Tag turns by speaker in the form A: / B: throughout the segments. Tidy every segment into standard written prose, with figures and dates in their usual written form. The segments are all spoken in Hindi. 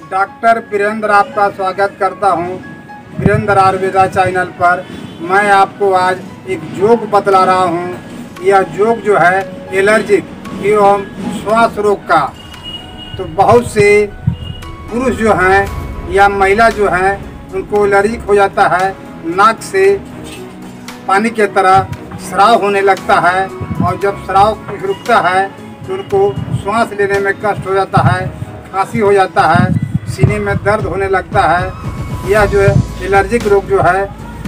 A: डॉक्टर वीरेंद्र आपका स्वागत करता हूं वीरेंद्र आयुर्वेदा चैनल पर। मैं आपको आज एक जोक बतला रहा हूं। यह जोक जो है एलर्जिक एवं श्वास रोग का। तो बहुत से पुरुष जो हैं या महिला जो हैं उनको एलर्जिक हो जाता है। नाक से पानी की तरह स्राव होने लगता है और जब स्राव रुकता है तो उनको श्वास लेने में कष्ट हो जाता है, खांसी हो जाता है, सीने में दर्द होने लगता है। यह जो है एलर्जिक रोग जो है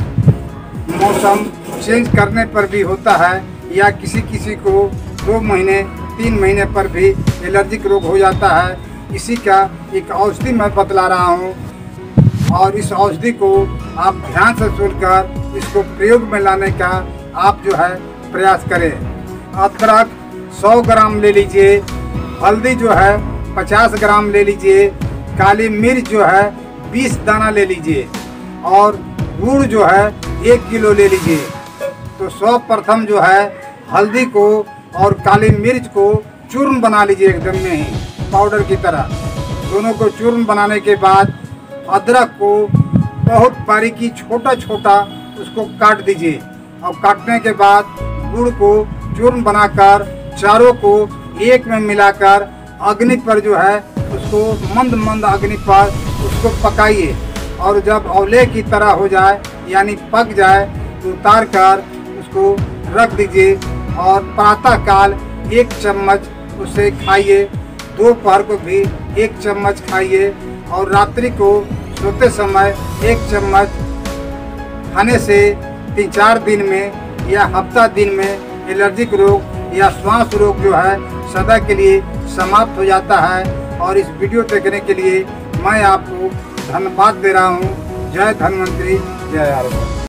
A: मौसम चेंज करने पर भी होता है या किसी किसी को 2 महीने 3 महीने पर भी एलर्जिक रोग हो जाता है। इसी का एक औषधि मैं बतला रहा हूँ और इस औषधि को आप ध्यान से सुनकर इसको प्रयोग में लाने का आप जो है प्रयास करें। अदरक 100 ग्राम ले लीजिए, हल्दी जो है 50 ग्राम ले लीजिए, काली मिर्च जो है 20 दाना ले लीजिए और गुड़ जो है 1 किलो ले लीजिए। तो सर्वप्रथम जो है हल्दी को और काली मिर्च को चूर्ण बना लीजिए एकदम में ही पाउडर की तरह। दोनों को चूर्ण बनाने के बाद अदरक को बहुत बारीकी छोटा छोटा उसको काट दीजिए और काटने के बाद गुड़ को चूर्ण बनाकर चारों को एक में मिलाकर अग्नि पर जो है उसको मंद मंद अग्नि पर उसको पकाइए और जब औले की तरह हो जाए यानी पक जाए तो उतार कर उसको रख दीजिए और प्रातः काल 1 चम्मच उसे खाइए, दोपहर को भी 1 चम्मच खाइए और रात्रि को सोते समय 1 चम्मच खाने से 3-4 दिन में या हफ्ता दिन में एलर्जिक रोग या श्वास रोग जो है सदा के लिए समाप्त हो जाता है। और इस वीडियो देखने के लिए मैं आपको धन्यवाद दे रहा हूँ। जय धन्वंतरी, जय आयुर्वेद।